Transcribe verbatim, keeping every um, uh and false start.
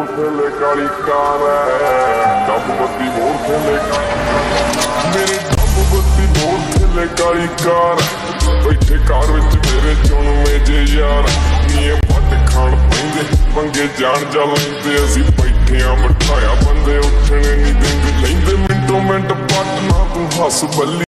थले काली car dub बत्ती मोड़ थले मेरे डब बत्ती मोड़ थले काली कार बैठे कार विच मेरे चुनवे जे यार नीए पट खाण पैंदे पंगे जान जा लैंदे असीं बैठे आ बिठाया बंदे उठने नहीं देंदे लैंदे मिंटो मिंट पट ना तू हस बल्ली।